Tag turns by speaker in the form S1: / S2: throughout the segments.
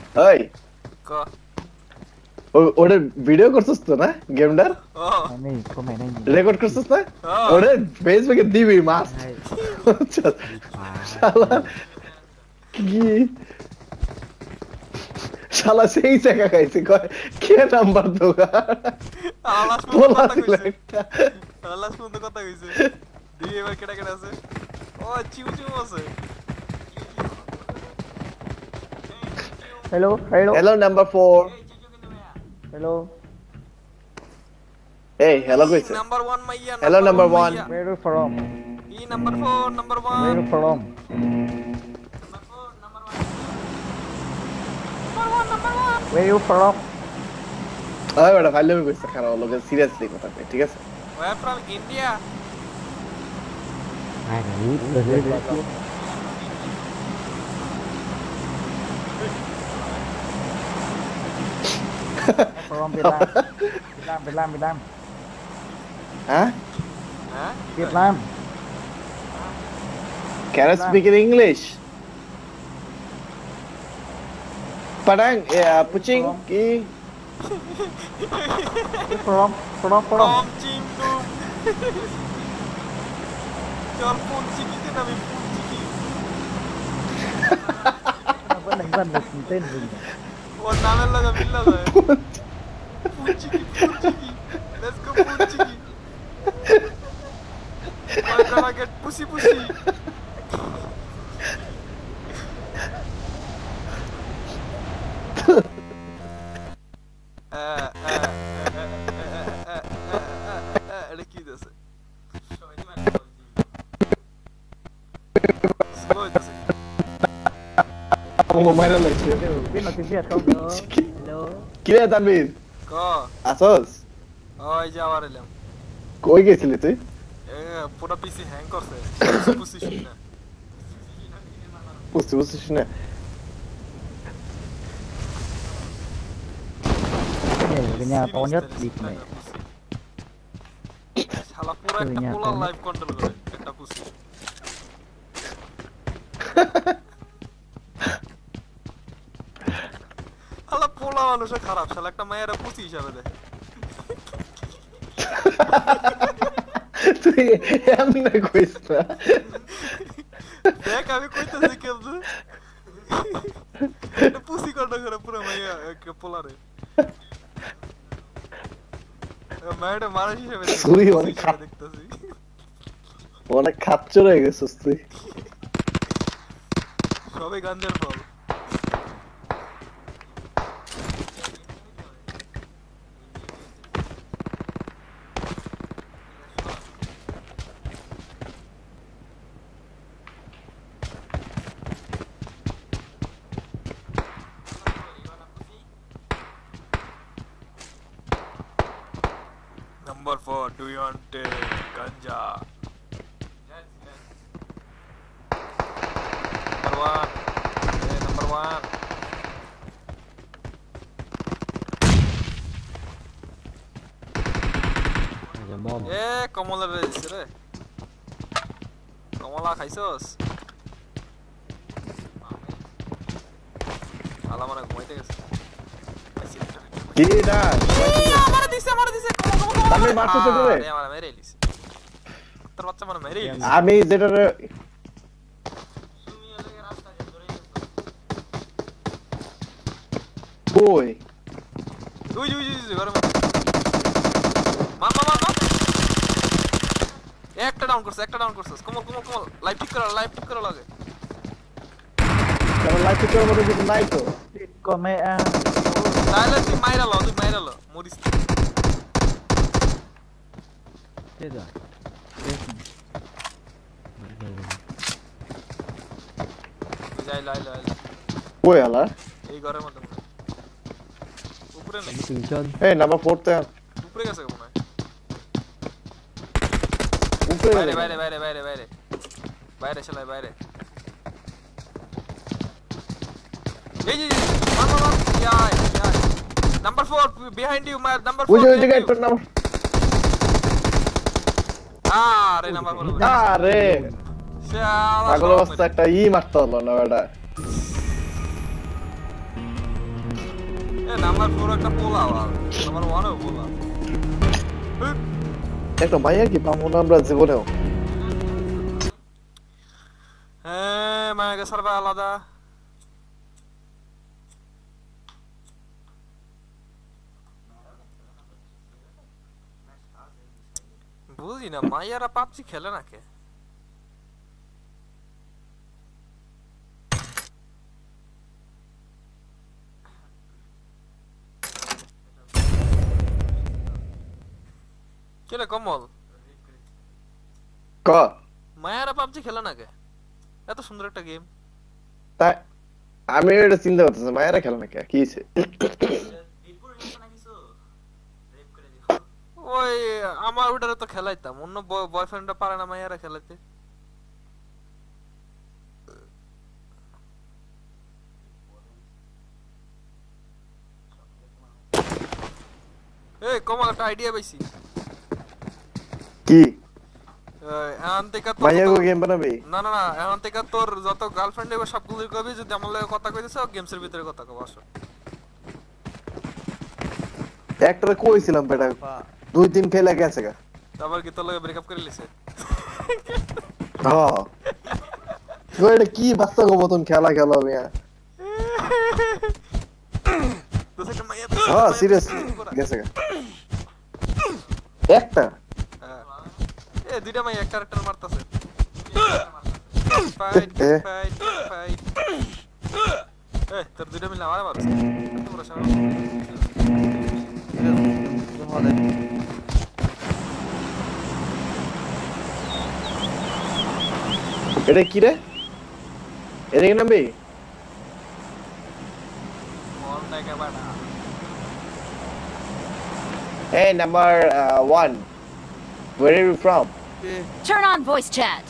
S1: ওই
S2: ক
S1: ওটা ভিডিও করছিস তো না গেমটার
S2: ও
S3: नहीं को मैं नहीं
S1: রেকর্ড করছিস না
S2: হ্যাঁ।
S1: ওরে ফেসবুকে দিবি মাস শালা কি শালা সেই জায়গা খাইছে কয় কে নাম্বার দোগা
S2: আলাস মতো
S1: বলা
S2: কথা
S1: দিল
S2: কইছে
S1: একটা
S2: আলাস মতো কথা কইছে দিয়ে এবার কেটা কেটা আছে ও চিউ চিউ আছে
S3: hello hello
S1: hello number 4
S3: hello
S1: এই হ্যালো কইছে
S2: নাম্বার 1 মাইয়া
S1: Hello, number one.
S3: where you from
S2: ই number 4 number
S3: where
S2: 1
S3: you from where you from
S1: ওই বড় ভালো কইছে খারাপ লোকে সিরিয়াসলি কথা কই ঠিক আছে
S2: ওয়া ফ্রম ইন্ডিয়া
S3: from Vietnam
S1: হ্যাঁ
S2: হ্যাঁ
S3: Vietnam
S1: Can I speak in English? Padang, pucing, ki.
S3: from
S2: কম চিমটুম চল ফোন চিকিতে নামি ফোন চিকি
S3: vẫn đánh vần được tên mình
S2: ওর নামের লগে মিল্লা যায় ফোন চিকি লেটস গো ফোন চিকি ওই গনা গেট পুসি পুসি এটা কি দিছে স্লো দিছে
S1: Oh, my God, like
S3: biết nói tiếng Việt không hello
S1: Kira Tanvir,
S2: ক
S1: asos.
S2: ওই যে আবার এলাম
S1: কই গেছিলি তুই?
S2: পুরো পিসি হ্যাং করছে পুসি শুনে
S1: বুঝছিস না?
S3: đây là cái nhà to nhất bịt này
S2: শালা পুরো একটা পোলার লাইভ কন্ট্রোল করে একটা পুসি শালা পোলা মানুষ খারাপ শালা একটা মায়ের পুসি হিসাবে দেয়
S1: তুই এমনি কইস না।
S2: দেখ আমি কইতেছি কেমনে একটা পুসি কন্ট্রোল করে পুরো মাইয়া একটা পোলারে মায়ের মানুষ হিসাবে
S1: তুই অনেক
S2: দেখতেছি
S1: অনেক খাচ্চর হয়ে গেছিস তুই।
S2: সবই গাঞ্জার ফল Number 4, do you want ganja? Number 1. Hey, number 1. কমলা রে দিছে রে কমলা খাইছস আলা মানে ঘুমাইতে গেছে
S1: কি না?
S2: আমার দিছে
S1: আমি মারতে তো রে।
S2: আমার মেরে লিস তোর বাচ্চা মানে মেরে লিস
S1: আমি যেটা কই
S2: উই গরম মার একটা ডাউন করছস কমল লাইভ ঠিক করা লাগে
S1: কারণ লাইফ থেকে মধ্যে কিছু নাই তো।
S3: con mẹ
S2: তাহলে তুই মাইরা লো মরিস
S3: chết rồi
S2: যাই লাই
S1: কই আলা?
S2: এই ঘরের মধ্যে মনে হয়। উপরে নাকি
S3: từng chân
S1: এই নাম্বার 4 তে
S2: উপরে গেছে মনে হয়
S1: উপরে
S2: বাইরে চলাই বাইরে এই যে মার ইয়াই নাম্বার 4 বিহাইন্ড ইউ মার নাম্বার 4
S1: ওই যে গাইড নাম্বার
S2: আরে নাম্বার 4
S1: আরে
S2: শালা
S1: পাগল অবস্থা একটা মারতে হলো না বেটা
S2: এ নাম্বার 4 একটা পোলা আর নাম্বার 1 ও পোলা
S1: একটা মাইয়া কি পাবো না আমরা জীবনেও
S2: হ্যাঁ মায়াকে সার্ভার আলাদা বুঝি না মাইয়ারা পাবজি খেলে না কে কেলে কমল
S1: ক
S2: মায়ারা পাবজি খেলে না কে এত সুন্দর একটা গেম
S1: তাই আমি এটা চিন্তা করতেছি মায়েরা খেলে না কে কি হইছে
S2: ওই আমার ওটারে তো খেলাইতাম অন্য বয়ফ্রেন্ডরা পারে না মায়ারা খেলাইতে এই কমল একটা আইডিয়া পাইছি
S1: কি
S2: এখন থেকে তো
S1: মাইয়া গেম বানাবে
S2: না না না এখন থেকে তোর যত গার্লফ্রেন্ড হবে সবগুলোর কবি যদি আমার লগে কথা কইতেছ গেমসের ভিতরে কথা কব আসো
S1: একটারে কইছিলাম বেটা 2-3 খেলা গেছে গা
S2: তারপর কি তোর লগে ব্রেকআপ করে লিছে
S1: হ্যাঁ তো এটা কি বাচ্চা গো মতন খেলা খেলো মিয়া
S2: তো সেটা মাইয়া
S1: হ্যাঁ সিরিয়াসলি গেছে গা একটা
S2: এ দুইটা মাইয়া ক্যারেক্টার মারতাছে ফাইট ফাইট ফাইট এ তোর দুইটা মিলে আমারে মারছে তোমরা সবাই
S1: এটা কি রে এটা কি নামবে
S2: মন দেখে বাড়া
S1: Hey, number 1. Where are you from?
S4: Turn on voice chat.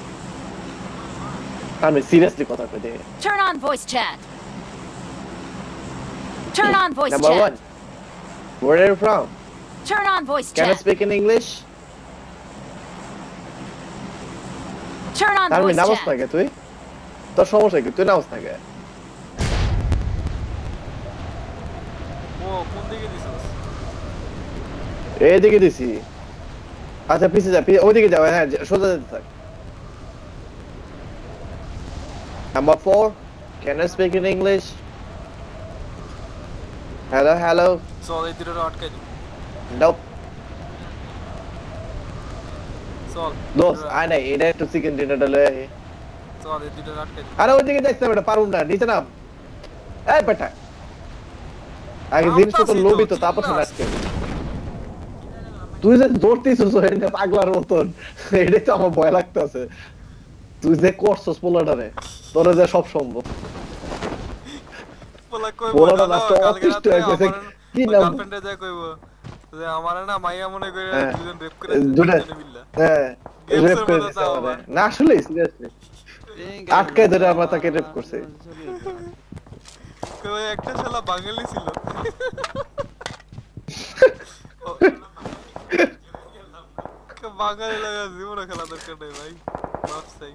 S1: আমি সিরিয়াসলি কথা কইতে
S4: Turn on voice chat. Turn on voice
S1: Number
S4: chat.
S1: 1. Where are you from?
S4: Turn on voice
S1: Can I
S4: chat.
S1: speak in English?
S4: Turn on
S1: আমি
S4: voice
S1: নামাজ
S4: chat.
S1: থাকে তুই তোর সমস্যা কি তুই নামাজ থাকে
S2: ও কোন দিকে দিছস
S1: এইদিকে দিছি আচ্ছা পিছে যা ওইদিকে যাও হ্যাঁ সোজা যেতে থাক Number 4. Can I speak in English? Hello, hello.
S2: চল এই দুটো আটকাই দি
S1: Nope.
S2: চল
S1: দোস্ত আয় নাই এটা একটু চিকেন ডিনার ডালে
S2: চল এই দুটো আটকাই দি
S1: আরে ওইদিকে দেখতে বেটা পারুম না নিচে নাম এই বেটা আগে জিনিসটা তো লোভি তো তারপর না আজকে তুই যে দৌড়তেছিস ওখানে পাগলার মতন এটাই তো আমার ভয় লাগতেছে তুই যে করছস পোলাটারে তোর যে সব সম্ভব
S2: বলা কই
S1: বলা
S2: বলা
S1: না, তো
S2: কালকে
S1: অতিষ্ঠ
S2: রাতে
S1: হয়ে গেছে।
S2: আমার
S1: কি নাম?
S2: গার্লফ্রেন্ডে যায় কইবো যে আমারে না মাইয়া মনে করে
S1: হ্যাঁ।
S2: দুজন রেপ করে
S1: দুটা
S2: দুজনে মিল্লা
S1: হ্যাঁ
S2: Games
S1: রেপ
S2: এর
S1: করে
S2: মতো
S1: দিছে
S2: তাও
S1: আমারে।
S2: আবার।
S1: না আসলে সিরিয়াসলি আটকে ধরে আমরা তাকে রেপ করছে
S2: কই একটা শালা বাঙালি ছিল বাঙালি লাগা জীবনে খেলা দরকার নেই ভাই মাফ চাই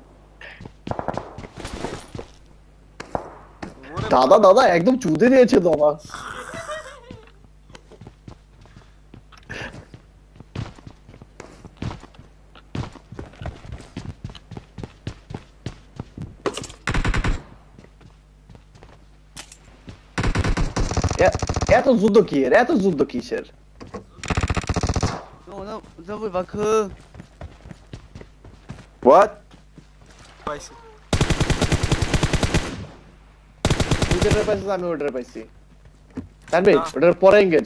S2: ওরে
S1: দাদা দাদা একদম চুদে দিয়েছে দাদা এত যুদ্ধ কি এর এত যুদ্ধ কিসের হোয়াট
S2: পাইছি
S1: তুই যেটা পাইছিস আমি ওটা পাইছি তানবি ওটার পরে এঙ্গেজ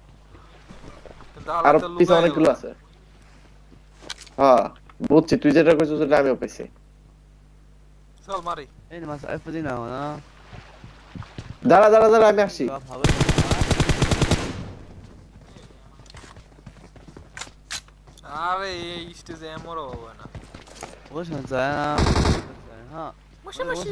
S1: আর পিছে অনেকগুলো আছে হ্যাঁ বুঝছি তুই যেটা কইছিস ওটা আমিও পাইছি
S2: চল মারি
S1: দাঁড়া দাঁড়া দাঁড়া আমি আসছি
S2: আরে এই স্টেজে এমরও হবে না বসে বসে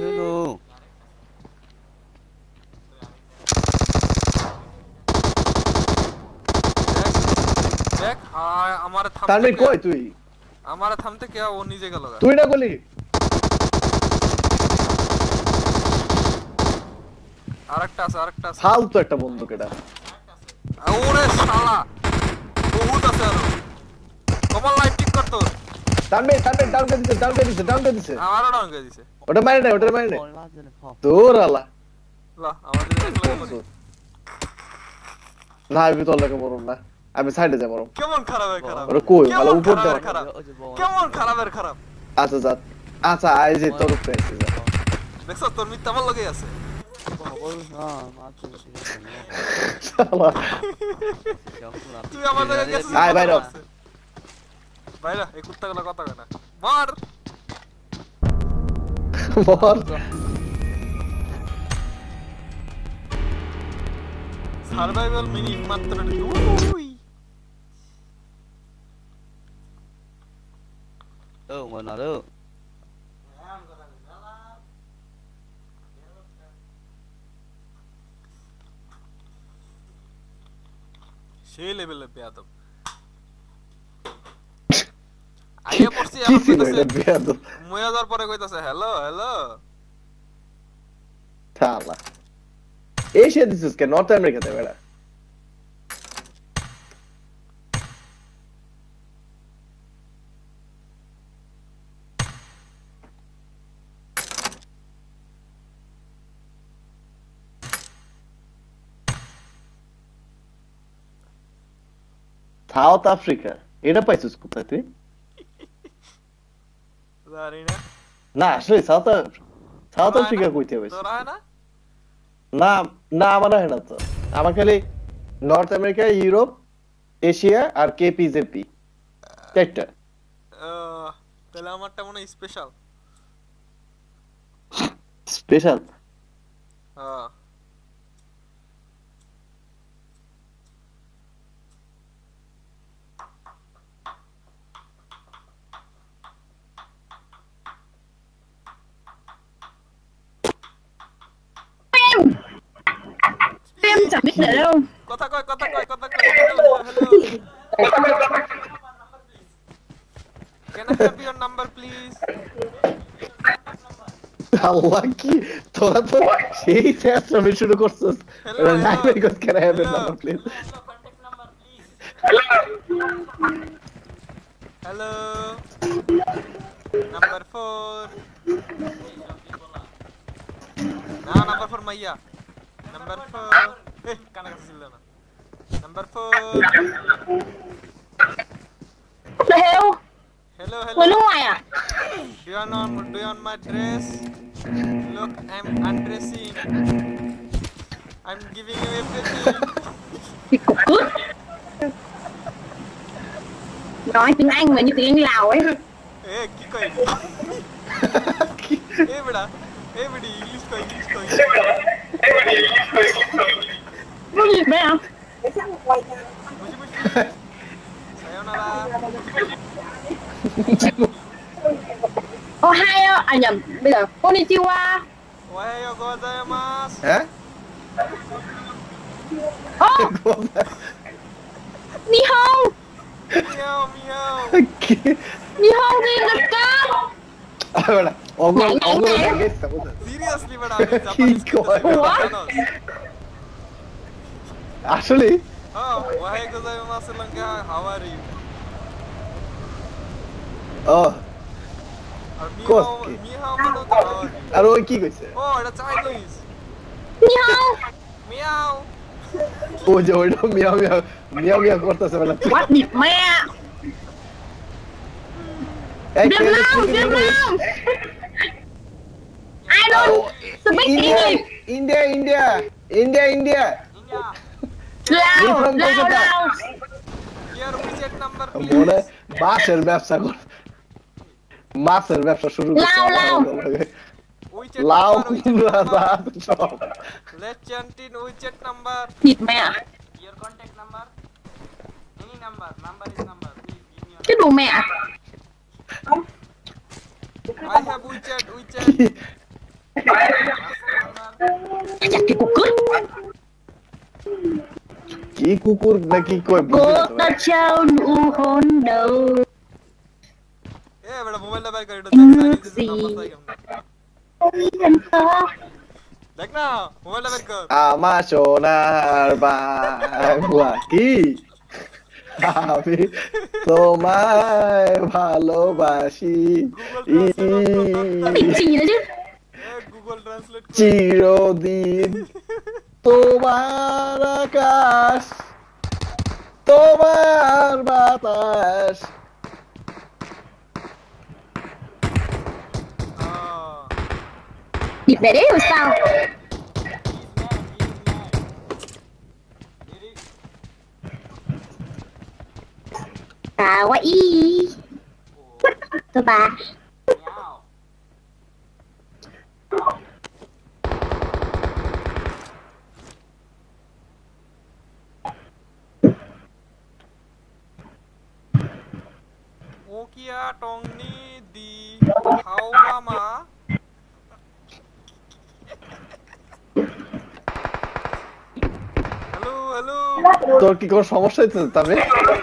S2: দেখ আমার
S1: তানবি
S2: থামতে
S1: কই তুই
S2: আমার থামতে কে ও নিজে গেল
S1: তুই না বলি
S2: আরেকটা আছে
S1: ফালতু একটা বন্দুক এটা।
S2: ওরে শালা বহুত আছে আরো কমল লাইট ঠিক কর তো
S1: টানবে ডাউন করে দিছে
S2: আমারও ডাউন করে দিছে
S1: ওটা মারে নাই দূর আলা
S2: লা আমাদের একলা করি
S1: না আমি তো লাগে মরম না আমি সাইডে যাই মরম
S2: কেমন খারাপের খারাপ
S1: ওরে কই ভালো উপর দাও
S2: খারাপ কেমন খারাপের খারাপ
S1: আচ্ছা যা আচ্ছা আই যে তোর উপরে আছে যা
S2: দেখছ তোর মিথ্যা আমার লগে আছে
S1: শালা
S2: তুই আমার লগে গেছিস
S1: আয় বাইরে
S2: বাইরে এই কুত্তাগুলো কথা কয় না মার
S1: মর
S2: সার্ভাইভাল মিনিট মাত্র উই
S5: ngồi nào đó
S2: সেই লেভেলে বেয়াদব আগে পড়ছি
S1: কি
S2: এখন
S1: ছিল
S2: কইতাছে
S1: এটা বেয়াদব
S2: ময়াদার পরে কইতাছে হ্যালো
S1: শালা এশিয়া দিছিস কে নর্থ আমেরিকাতে বেড়া সাউথ আফ্রিকা এটা পাইছিস কোথায় তুই
S2: জানি না
S1: না আসলে সাউথ আফ্রিকা কইতে হবে
S2: তোরা হয় না
S1: না না আমার হয় না তো আমার খালি নর্থ আমেরিকা ইউরোপ এশিয়া আর কেপিজেপি চারটা
S2: তাহলে আমারটা মনে স্পেশাল
S1: স্পেশাল
S2: হ্যাঁ
S6: Em chẳng biết để đâu.
S2: কথা কয় hello Can I have your number please?
S1: Allah কি তোরা তো সেই চেষ্টা শুরু করছিস নাইবার কত করে হবে না please
S2: Hello. Number 4. Nah, number 4 Maya. Number 4. Kana kasi sila na. Number 4.
S6: What the hell?
S2: Hello.
S6: Người nước ngoài à?
S2: Do you want my dress? Look, I'm undressing. I'm giving you everything.
S6: Thì cục cướp. Nói tiếng Anh mà như tiếng Anh Lào ấy.
S2: কি কই? বেটা English কই
S6: Có gì bé không?
S2: Sayonara.
S6: Ohio, à nhầm, bây giờ Konnichiwa.
S2: Ohayo gozaimasu.
S1: হ্যাঁ
S6: Oh, Nihon,
S2: Meow meow.
S6: Nihon din desu ka?
S1: বেড়া অগল গেছে
S2: Seriously বেটা আমি Japanese
S1: কয়?
S2: কইতাছি।
S1: আসলে
S2: Ohayo gozaimasu langa. How are you?
S1: ও
S2: আর
S1: Koski.
S2: মিয়াও মানে তো how are you?
S1: আর ওই কি কইছে
S2: এটা চাইনিজ।
S6: Nihon.
S2: মিয়াও।
S1: ও যে ওইটা মিয়াও করতেছে বেলা
S6: What the mẹ?
S1: এই
S6: Việt
S1: খেলে
S6: Nam,
S1: কি
S6: Việt Nam. I don't speak English.
S1: India
S2: India.
S6: Lao,
S1: from
S6: Lao,
S1: Kolkata.
S6: Lao.
S2: Your WeChat number
S1: মনে
S2: please.
S1: মাছের ব্যবসা কর মাছের ব্যবসা শুরু করছে
S6: লাউ, লাউ।
S2: WeChat
S1: লাউ
S2: number, WeChat
S1: কুমড়া
S2: number.
S1: সব
S2: Let's chant in WeChat number.
S6: Thịt mẹ.
S2: Your contact number. Any number. Number is number. Please give me your.
S6: Cái đồ mẹ.
S2: I have WeChat.
S6: Chặt cái cục cướp.
S1: কি কুকুর নাকি কই
S6: Cô ta trao nụ hôn đầu.
S2: বেটা মোবাইলটা বাইর করে এটা দেখ
S6: Gì?
S2: নাম্বার তাই কেমন।
S6: Em có.
S2: দেখ না মোবাইলটা বের কর
S1: আমার সোনার বাংলা কি আমি তোমায় ভালোবাসি
S6: Bị gì nữa chứ?
S2: Google translate কর
S1: চিরদিন তোমার আকাশ তোমার বাতাস
S6: Dịp này đấy rồi sao? Kawaii. Tôi bà.
S2: Okia Tongni di How Mama hello
S1: তোর কি কোনো সমস্যা হচ্ছে তবে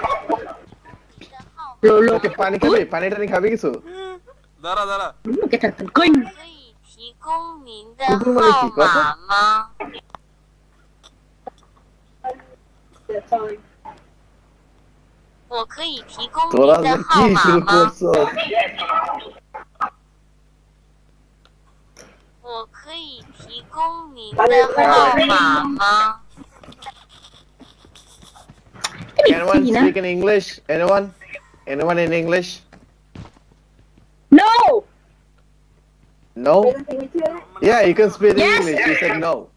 S6: Lô lô.
S1: তোকে পানি খাবি পানি টানি খাবি কিছু
S2: দাঁড়া দাঁড়া
S6: Cái thằng thần kinh.
S5: 可以提供您的
S1: 不是问题
S5: 号码吗？我可以提供
S1: তোরা
S5: 您
S1: যে
S5: 的
S1: কি
S5: 号
S1: শুরু
S5: 码吗？
S1: করছো
S5: 我可以提供您的号码吗？
S6: Cái bị
S1: anyone
S6: gì nữa?
S1: speak in English anyone in English
S6: No.
S1: no yeah you can speak in
S6: Yes.
S1: English you said no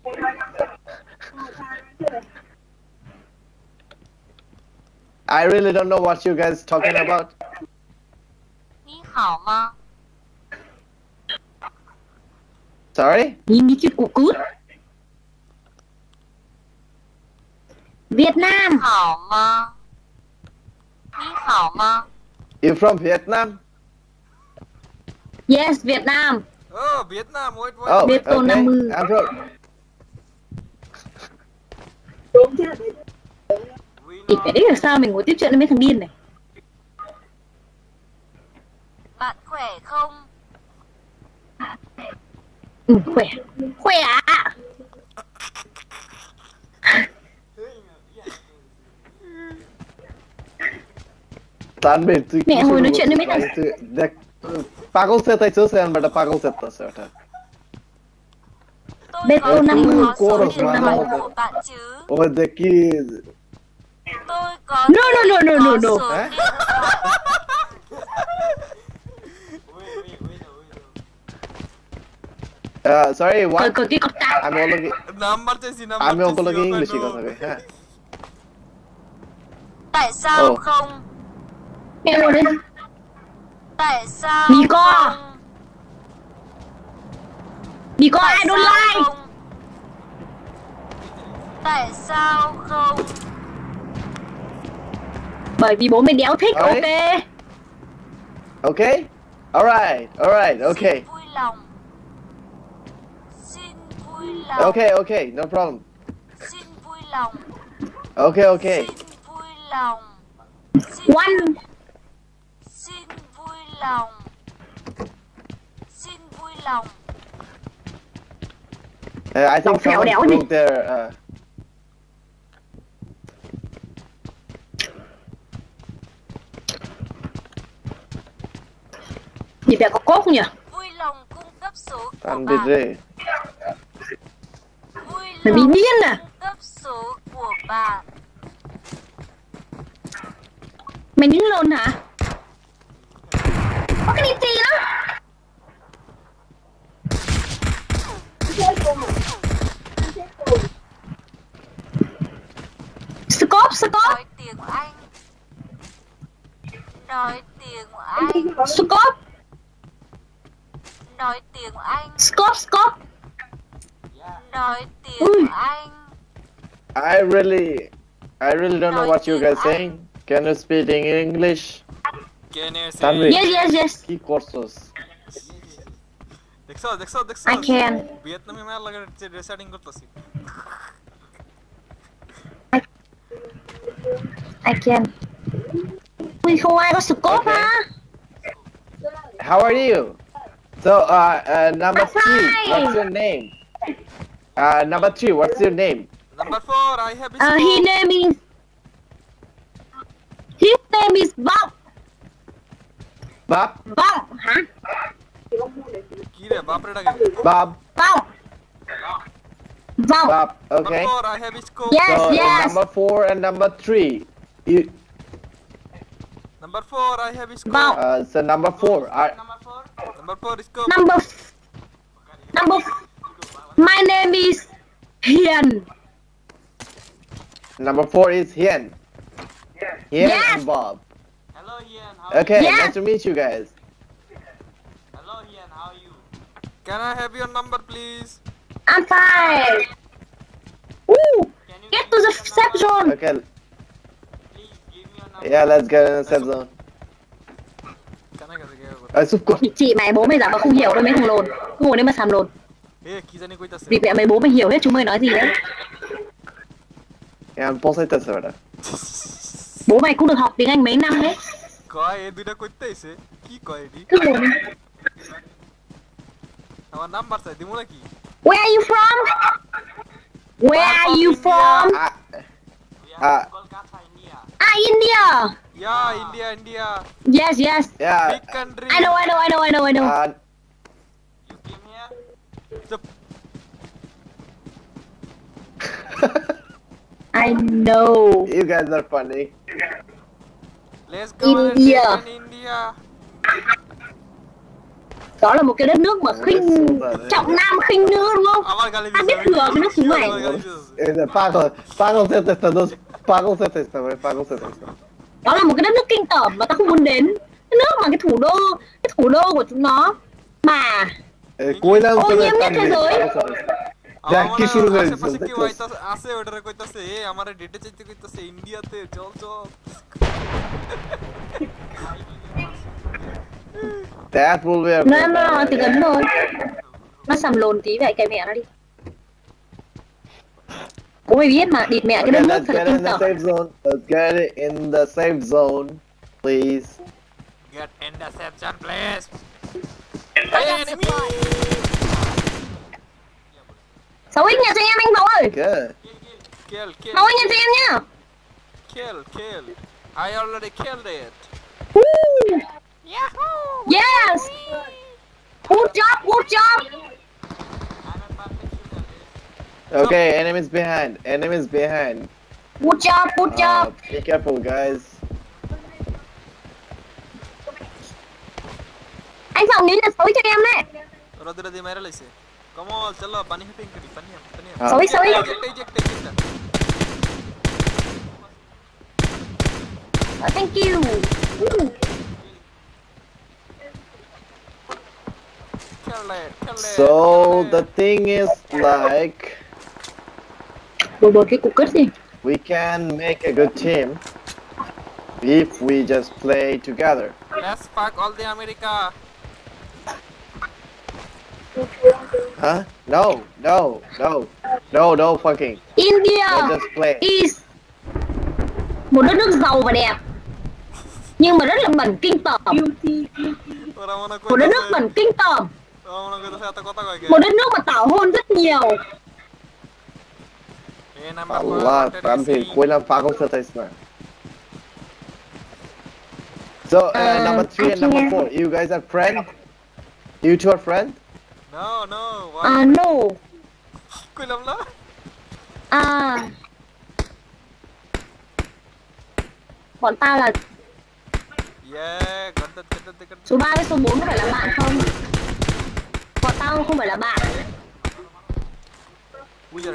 S1: I really don't know what you guys talking about
S5: 你好吗？
S1: sorry
S6: Nhìn như chuyện của cút. Việt Nam.
S5: 好吗？你好吗？
S1: you from Vietnam
S6: Yes, Việt Nam.
S2: Việt Nam wait
S1: oh
S6: Biết cô
S1: okay
S6: 50.
S1: I'm from
S6: Dịp này đấy rồi sao mình ngồi tiếp chuyện với mấy thằng điên này?
S5: Bạn khỏe không?
S6: Ừ, khỏe. Khỏe ạ.
S1: Tan বের তুই
S6: Mẹ hồi nói chuyện với mấy thằng
S1: তুই দেখ পাগল চেতাইছো সেন বেটা পাগল চেতাছে ওটা
S5: Tôi
S6: Biết
S5: có
S6: cô
S5: thể
S6: năm mươi,
S5: có
S1: cô
S5: số
S1: rồi
S5: điện
S1: mà
S5: thoại
S1: nó-
S5: của bạn chứ?
S1: ওই দেখ কি
S5: Tôi có
S6: No, no, no, no, no,
S5: có
S6: no.
S5: số
S1: Hả?
S5: điện thoại.
S1: sorry
S6: Cờ
S1: what
S6: cờ kia cọc tạ.
S1: আমি ওগুলোকে
S2: number চাইছি
S1: আমি
S2: number
S1: ওগুলোকে ইংলিশে কথা কই হ্যাঁ
S5: Tại sao
S1: Ồ.
S5: không?
S6: Mẹ ngồi đây.
S5: Tại sao
S6: Mì co.
S5: không?
S6: Đi có
S5: Tại
S6: ai don't
S5: sao
S6: like.
S5: không? Tại sao không?
S6: Bởi vì bố mày đéo thích,
S1: Đấy.
S6: ok.
S1: okay alright okay
S5: Xin vui lòng. Xin vui lòng.
S1: okay no problem
S5: Xin vui lòng.
S1: okay
S5: Xin vui lòng.
S6: One.
S5: Xin vui lòng. Xin vui lòng.
S1: I think
S6: Đéo
S1: someone
S6: đéo đi.
S1: broke their
S6: Dịp này có cốt không nhỉ?
S5: Vui lòng cung cấp số của
S1: tan biệt
S5: bạn.
S1: rê
S5: Vui
S6: Mày bị
S5: lòng
S6: điên à?
S5: cung cấp số của bạn.
S6: Mày đứng lồn hả? Có cái đi gì đó? Scope.
S5: Nói tiếng Anh. Nói tiếng Anh.
S6: Scope.
S5: Nói tiếng Anh.
S6: Scope.
S5: Nói tiếng
S6: Ui.
S5: Anh.
S1: I really don't know what you guys saying can you speak in English Tanvi
S6: Yes.
S1: কি করছস
S2: দেখছো
S6: I can.
S2: ভিয়েতনামি মার লাগে রেসার্টিং করতেছি
S6: I can. Ui, không ai có scope
S1: Okay.
S6: hả?
S1: how are you so number
S6: I'm
S1: 3
S6: fine.
S1: what's your name Number 3, what's your name?
S2: Number 4, I have
S6: His
S2: scope.
S6: name is Vọng.
S1: Bob?
S6: Vọng hả?
S2: কি রে বাপরে ডাকে
S1: Bob?
S6: Vọng. Vọng.
S1: Bob,
S2: Number
S1: okay.
S2: 4, I have scope.
S6: Yes,
S1: So
S6: yes.
S1: number 4 and number 3. You,
S2: Number 4, I have scope.
S6: Vọng.
S1: so number 4.
S2: Number 4 scope.
S6: Number My name is Hiền.
S1: Number 4 is Hien. Hien
S6: Yes.
S1: and Bob.
S2: Hello Ian, how
S1: Okay,
S6: Yes.
S1: nice to meet you guys.
S2: Hello Ian, how are you? Can I have your number please?
S6: I'm fine. Ooh, get to the safe zone.
S1: Okay,
S2: Please give me your number.
S1: yeah, let's get in the safe zone.
S2: Can I get
S1: Sub con.
S6: Chị mày bố mày giả mà không hiểu đâu mấy thằng lồn. Cứ ngồi đấy mà xàm lồn.
S2: Hey, কি জানি কইতাছে?
S6: Vì mẹ mày bố mày hiểu hết chúng mày nói gì đấy.
S1: Yeah, pulsa ita sir.
S6: Bố mày cũng được học tiếng Anh mấy năm đấy.
S2: কয় এই দুইটা কইতেছে কি কয় এডি
S6: Cứ ngồi.
S2: আমার নাম্বার চাই দিমু নাকি
S6: Where are you from? Where are you from?
S2: Kolkata India
S6: India.
S2: Yeah India India
S6: Yes, yes.
S1: Yeah.
S2: Big country
S6: I know.
S2: You came here চুপ
S6: I know.
S1: You guys are funny.
S2: let's go
S6: India.
S2: in India
S6: Đó là một cái đất nước mà khinh trọng nam khinh nữ đúng không?
S2: আমার গালি
S6: Tao biết thừa cái nước chúng mày.
S1: Pago se te está dos. Pago se te está, güey. Pago se te está.
S6: Đó là một cái đất nước kinh tởm mà tao không muốn đến. Cái nước mà cái thủ đô của chúng nó mà
S1: Cuidan
S6: Ô, nhiễm nhất thế giới.
S1: Ya, কি শুরু করে দিছো?
S2: আশেপাশে কি
S1: দেখছো?
S2: হইতাছে আছে ওটারে কইতাছে এ আমারে ডেটে চাইতে কইতাছে ইন্ডিয়াতে চল চল
S1: That will be a
S6: nó thì gần thôi. Nó sầm lồn tí vậy cái mẹ nó đi. Bố mày biết mà địt mẹ cái đất
S1: Okay,
S6: nước
S1: let's
S6: thật là
S1: get in
S6: kinh
S1: the
S6: tởm.
S1: safe zone. Let's get it in the safe zone, please.
S2: get in the section please
S4: I got
S2: enemy
S4: supplies.
S6: 6x nhà cho em anh Bảo ơi.
S1: Good.
S2: kill
S6: 6x nhà cho em nhá.
S2: kill I already killed it
S6: Woo. Yes. Good job.
S1: Okay, enemies behind. Enemies behind.
S6: Good job.
S1: Be careful, guys.
S6: Anh Phòng nghĩ là 6x cho em đấy.
S2: রোদে দিয়ে মেরে লাইছে কমল চলো পানি hating করি পানি
S1: Ah.
S6: Sorry.
S2: eject
S6: Thank you. Ooh.
S2: kill it
S1: So the thing is like
S6: Bồi cái cục kết gì?
S1: we can make a good team if we just play together.
S2: let's fuck all the America
S1: Huh? No fucking.
S6: India
S1: Let's just play.
S6: is một đất nước giàu và đẹp nhưng mà rất là bẩn kinh tởm.
S2: ওরা মনে
S6: Một đất nước
S2: কইতাছে
S6: bẩn kinh tởm.
S2: ওরা মনে কইতাছে এত কথা কয় কে
S6: Một đất nước mà tảo hôn rất nhiều.
S2: এই number
S1: Allah, Rambi, kuilan pago sa tayo na. So, number 3 and number 4, you guys are friends? You two are friends?
S2: no
S6: No.
S2: কইলাম না
S6: Bọn tao là
S2: yeah gật
S6: số 3 với số 4 có phải là bạn không? Bọn tao không phải là bạn.
S2: উজার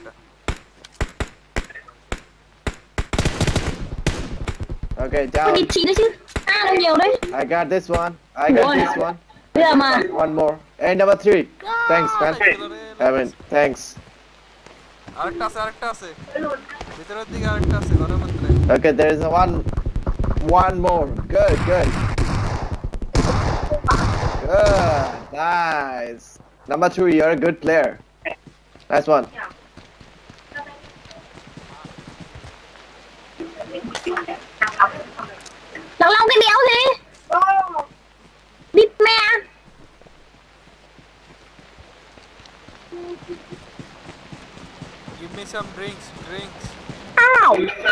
S1: Okay,
S6: Có
S1: down.
S6: đi chi đấy chứ. Đâu nhiều đấy.
S1: I got this one. I got this one.
S6: Bây giờ mà
S1: One more. And number 3. Thanks, man. I mean, thanks.
S2: আরেকটা আছে ভিতরের দিকে আরেকটা আছে ঘরের মধ্যে
S1: Okay, there is one more. Good. Nice. Number 2, you're a good player. Nice one.
S6: Thằng Long cái đéo gì? Địt mẹ.
S2: some drinks.
S6: Ow!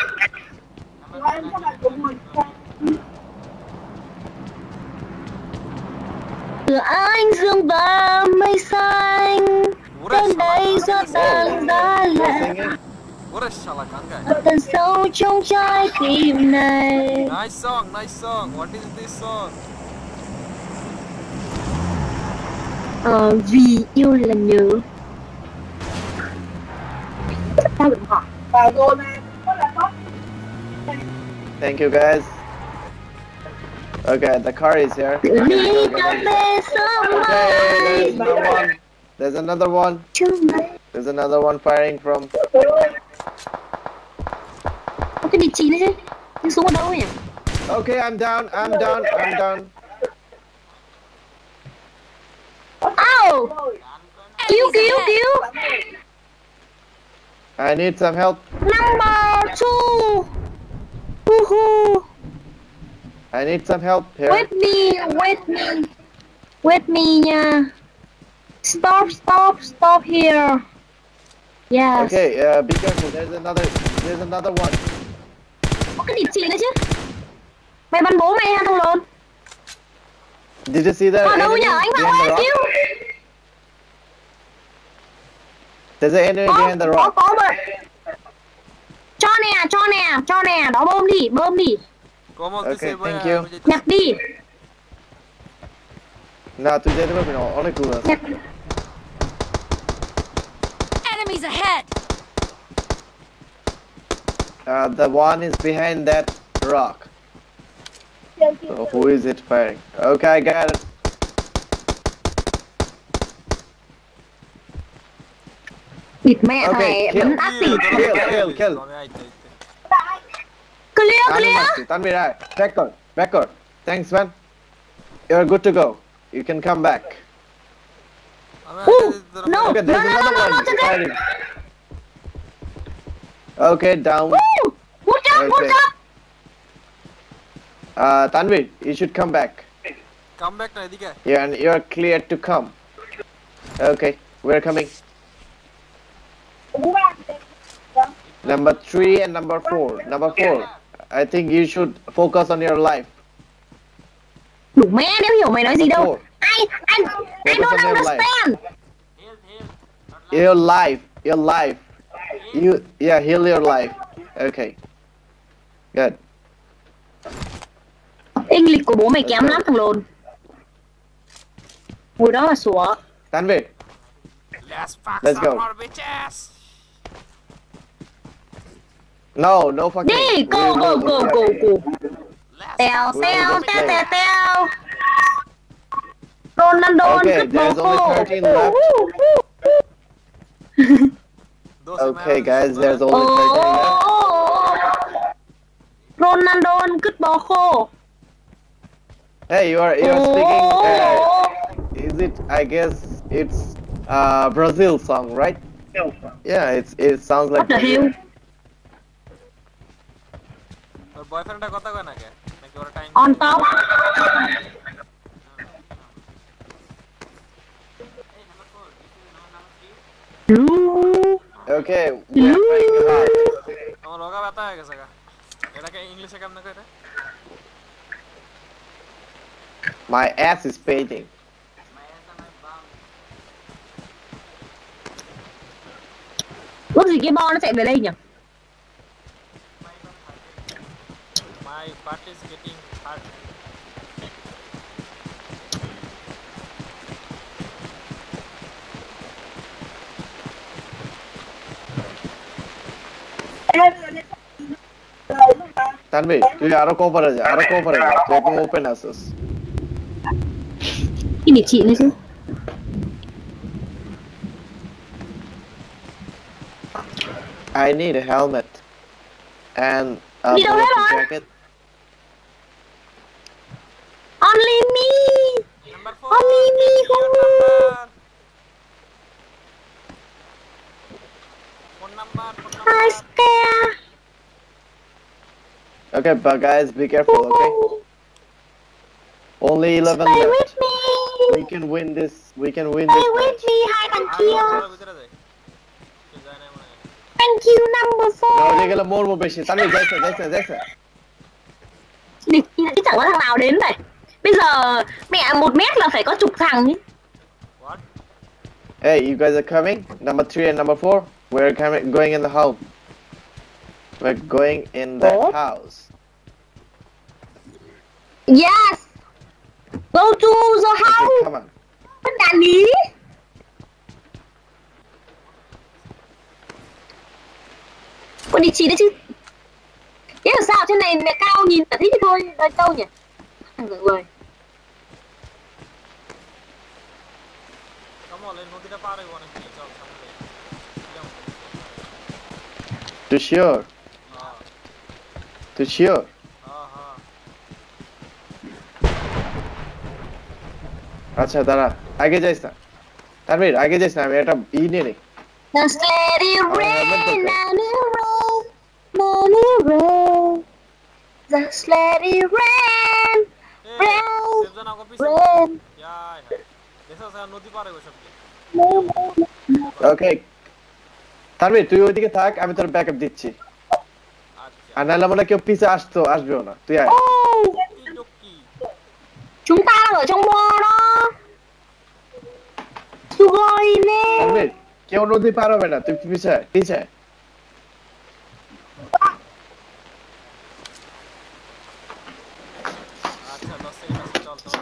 S6: Từ anh dương và mây xanh đến đây gió tan đã lạnh
S1: Singing.
S2: What a shala kanka.
S6: tận sâu trong trái tim này.
S2: Nice song. What is this song?
S6: Vì yêu là nhớ. Sao đừng hỏi?
S1: Thank you guys. Okay, the car is here.
S6: Tự ly cà phê sớm
S1: Okay,
S6: mai.
S1: there's another one. There's another one.
S6: Chung này.
S1: There's another one firing from.
S6: Có cái địa chỉ đấy chứ. Nhưng xuống ở đâu nhỉ?
S1: Okay, I'm down.
S6: Ow! Cứu.
S1: I need some help.
S6: Number 2. Woohoo!
S1: I need some help here.
S6: Wait me nha. Stop here. Yes.
S1: Okay, be careful. There's another one.
S6: Có cái địa chỉ nữa chứ. Mày bắn bố mày ha thằng lồn.
S1: Did you see that?
S6: Ở đâu
S1: enemy
S6: nhở? Anh bảo
S1: behind the
S6: ai
S1: rock?
S6: cứu.
S1: There's an enemy behind the rock.
S6: Có mà. Cho nè. Đó bơm đi.
S2: Como
S1: Okay, thank you.
S6: Nhặt đi.
S1: Na tuđe ne možemo, one kurac.
S6: Nhặt.
S4: Enemies ahead!
S1: The one is behind that rock. So who is it firing? Okay, I got it.
S6: Địt mẹ
S1: Okay,
S6: mày
S1: kill.
S6: bắn ác tỉ.
S1: Kill.
S6: Clear.
S1: Tanvi right. Backward. Thanks, man. You're good to go. You can come back.
S6: No.
S1: Okay, there's another one firing. Okay, down.
S6: Woo! Watch
S1: Okay.
S6: out.
S1: Tanvi, you should come back.
S2: Come back na edike.
S1: Yeah, and you're cleared to come. Okay, we're coming. Number 3 and number 4. Number 4, I think you should focus on your life.
S6: Đủ mẹ nếu hiểu mày nói gì đâu.
S1: Four.
S6: I don't understand.
S1: Your life. Heal your life. Okay. Good.
S6: English của bố mày kém lắm thằng lồn. Ngồi đó mà sủa.
S1: Tanvi,
S2: Let's fuck
S1: Let's
S2: some
S1: go.
S2: more bitches.
S1: no fucking.
S6: Đi, go.
S2: Let's
S6: Tèo.
S1: play.
S6: Ronaldo
S1: Okay,
S6: cất bồ
S1: there's only
S6: khô.
S1: 13 left. Okay, guys, there's only 13 left.
S6: Ronaldo cất bồ khô.
S1: Hey, you're speaking. Is it? I guess it's Brazil song, right? Yeah, it sounds like.
S6: What the hell?
S2: তোর বয়ফ্রেন্ডটা কথা কয় না কে নাকি ওরা time
S6: On top.
S1: Okay, we're trying hard.
S2: আমার লগা ব্যথা হয়ে গেছে গা এটাকে ইংলিশে কেমনে কয় রে
S1: My ass is paining.
S6: Ước gì cái bo nó chạy về đây nhỉ?
S2: my butt is getting hard
S1: Tanvi, তুই আরো কোপারে যা, তুই একদম ওপেন আছিস।
S6: Cái địa chỉ này chứ.
S1: I need a helmet and a
S6: Đi đâu hết
S1: bulletproof
S6: rồi?
S1: jacket.
S6: Only me.
S2: number 4
S6: Only me.
S2: phone number
S6: I scare.
S1: Okay, but guys, be careful, okay? Only 11
S6: Stay
S1: left.
S6: with me.
S1: We can win this. We can win
S6: Stay
S1: this
S6: with
S1: match.
S6: me. Hai thằng kia.
S2: ভিতরে যাই কেউ যায় না মনে হয়
S6: Stay Thank you number 4.
S1: Rồi đi cái là môn một beshi. Tanvir jaisa.
S6: Đi chứ chẳng có thằng nào đến này. Bây giờ mẹ 1 mét là phải có chục thằng chứ.
S2: What?
S1: Hey, you guys are coming? Number 3 and number 4? We're coming, going in the house. We're going in the
S6: What?
S1: house.
S6: Yes. Go to the
S1: Okay,
S6: house.
S1: come on.
S6: Đàn ý. Con đi chi đấy chứ. Thế là sao trên này cao nhìn là thích thôi. Đây đâu nhỉ? Thằng người.
S2: Come on, let's নদীটা পার হইব নাকি চল সামনে যাও
S1: Too sure?
S2: হ্যাঁ
S1: Too sure?
S2: হ্যাঁ
S1: আচ্ছা দাঁড়া আগে যাইস না তানভীর আগে যাইস না আমি একটা নিয়ে নিই
S6: Just let it rain,
S1: helmet okay.
S6: let it rain, let it rain. Just let it rain, rain,
S2: সেজন আগো পিছে
S6: rain.
S2: ইয়াই দেখো স্যার নদী পার হইব সব
S1: ওকে তানভীর তুই ওইদিকে থাক আমি তোর ব্যাকআপ দিচ্ছি
S2: আচ্ছা
S1: আর নাহলে মনে হয় কেউ পিছে আসবেও না তুই আয়
S2: টুকি
S6: Chúng ta đang ở trong mơ đó. Rồi nè.
S1: Tanvir কেউ নদী পার হবে না তুই পিছে আয়
S2: আচ্ছা 10 সেকেন্ড আছে চল তোরা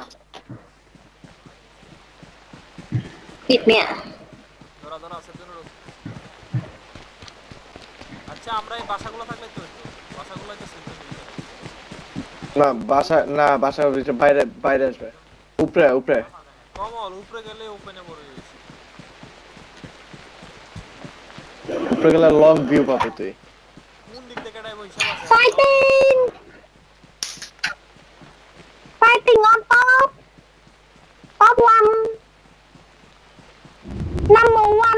S6: Địt mẹ.
S2: ধরা সেজন রোজ আচ্ছা আমরা এই বাসাগুলো থাকলে তো বাসাগুলো তো সেজন
S1: বাসা বাইরে আসবে উপরে
S2: কমল উপরে গেলে ওপেনে পড়ে যাচ্ছে
S1: উপরে গেলে লং ভিউ পাবি তুই
S2: কোন দিক থেকে এটাই হিসাব আছে
S6: Fighting. Fighting on top. Top 1. Number 1.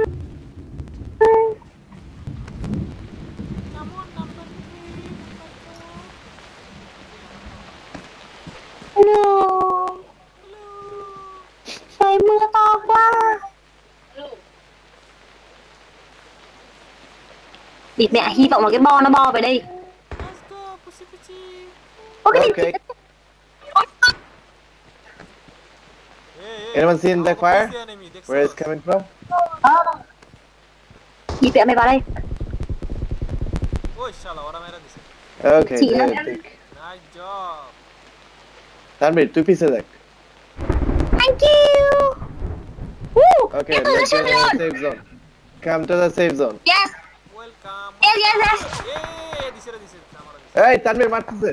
S6: No. Trời mưa to quá. Địt mẹ, hy vọng là cái bo nó bo về đây.
S2: Let's go pussy pussy
S6: Có cái
S1: Okay.
S6: gì?
S1: Anyone seen that fire? Where it's coming from?
S6: Địt mẹ mày vào đây.
S2: ওই শালা ওরা মেরে দিছে
S1: Okay,
S6: Chị
S1: there,
S6: là-
S1: take.
S2: Nice job
S1: Tanvir তুই পিছে দেখ
S6: Thank you. Woo.
S1: Okay,
S6: Get to the
S1: let's go to
S6: safe
S1: the
S6: zone.
S1: safe zone. Come to the safe zone.
S6: Yes.
S2: Welcome
S6: Yes.
S2: দিছে আমারে দিছে
S1: এই তানভীর মারতেছে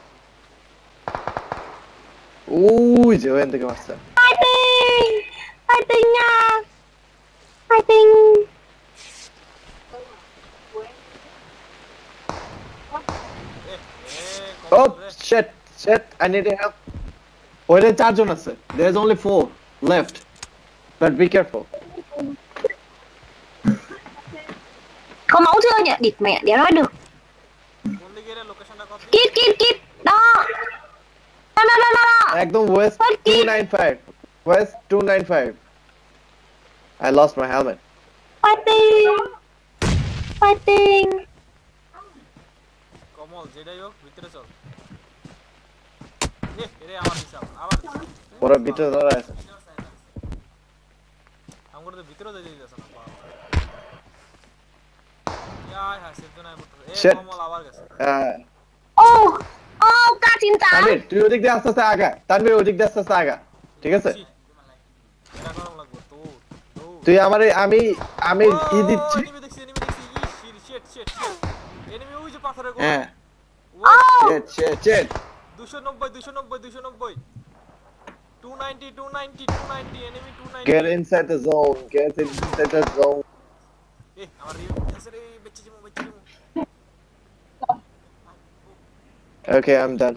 S1: ওই যে ওখান থেকে মারছে
S6: Fighting. Fighting nha. Fighting.
S1: Oh shit I need your help ওইটা 4 জন আছে there is only 4 left but be careful
S6: Có máu chưa nhỉ? Địt mẹ, đéo nói được.
S2: কোন দিকে এর লোকেশনটা কত
S6: Kit. Đó. Đó.
S1: একদম west 295 west 295 I lost my helmet
S6: Fighting.
S2: কমল যেটাই হোক ভিতরে চল এরে আমার হিসাব আবার
S1: ওরা ভিতরে দাঁড়ায় আছে
S2: আমরা তো ভিতরে যেতে দিতেছ না ইয়াই সেজন আই মোটর
S1: Shit.
S2: কমল আবার গেছে
S6: Oh, K98.
S1: তানভীর তুই ওদিক দিয়ে আস্তে আগা তানভীর ওদিক দিয়ে আস্তে আগা ঠিক আছে
S2: এটা করা লাগবে তো
S1: তুই আমারে আমি ই দিচ্ছি
S2: এনিমি দেখছি শিট এনিমি ওই যে পাথরের কোণ
S1: হ্যাঁ
S6: Oh.
S1: shit
S2: 290 290 enemy 290
S1: get inside the zone
S2: আমার রিউ আছে রে বেঁচে যাবো
S1: okay I'm done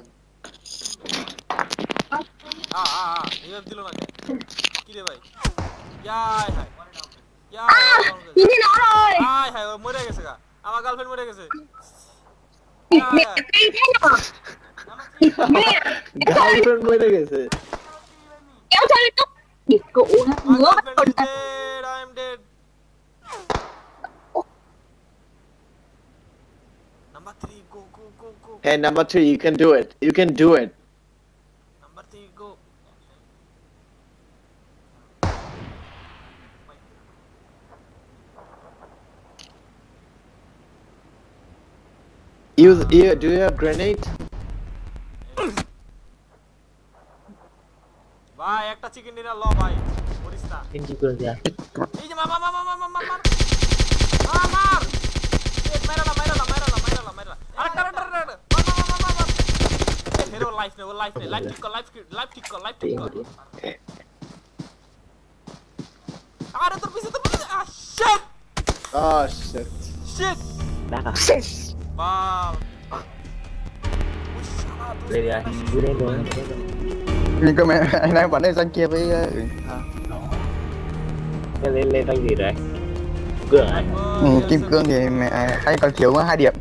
S2: রিউ দিল না কি রে ভাই ইয়াই
S6: Nhìn thấy nó rồi.
S2: High ও মরে গেছে গা আমার গার্লফ্রেন্ড মরে গেছে
S6: Địt mẹ, cay thế nhở? Địt mẹ.
S1: girlfriend মরে গেছে
S6: Kéo chơi tóc. Địt cụ nó
S2: My
S6: ngứa bắt
S2: girlfriend is
S6: đầu.
S2: dead, I am dead.
S1: Hey, number 3, you can do it. You can do it.
S2: Number 3, go.
S1: Do you have grenade?
S2: ভাই একটা chicken dinner ল ভাই করিস না
S7: Ini juga ya.
S2: এই যে মার মার আরেকটা হেরো লাইফ ঠিক কর আরে তোর পিছে
S1: Oh shit.
S7: Dah.
S2: বাল
S7: Đây ya. Đây rồi.
S8: Nhưng cơ mà anh đang bắn ở danh kia với
S7: Lên danh gì đấy? Cửa à?
S8: Kim cương thì mẹ anh còn thiếu 2 điểm.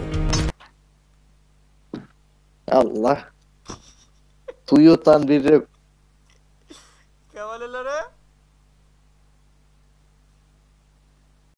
S1: Allah. Tuyutan biri